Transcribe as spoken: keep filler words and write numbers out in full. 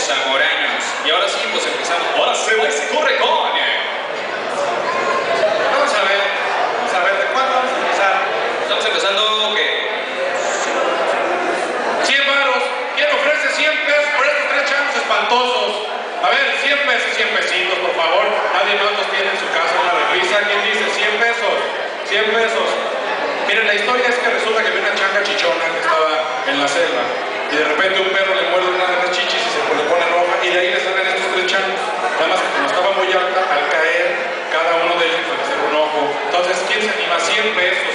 zamoranos. Y ahora sí, pues empezamos. Ahora se corre con. Vamos a ver, vamos a ver, ¿de cuándo vamos a empezar? Estamos empezando, ¿qué? cien varos. ¿Quién ofrece cien pesos por estos tres changos espantosos? A ver, cien pesos, cien pesitos, por favor. Nadie más los tiene en su casa una repisa. ¿Quién dice cien pesos? cien pesos. Miren, la historia es que resulta que había una changa chichona que estaba en la selva y de repente un perro le muerde una de las chichis y se le pone roja y de ahí le salen estos tres changos. Nada más que como estaba muy alta, al caer, cada uno de ellos le hacer un ojo. Entonces, ¿quién se anima? cien pesos.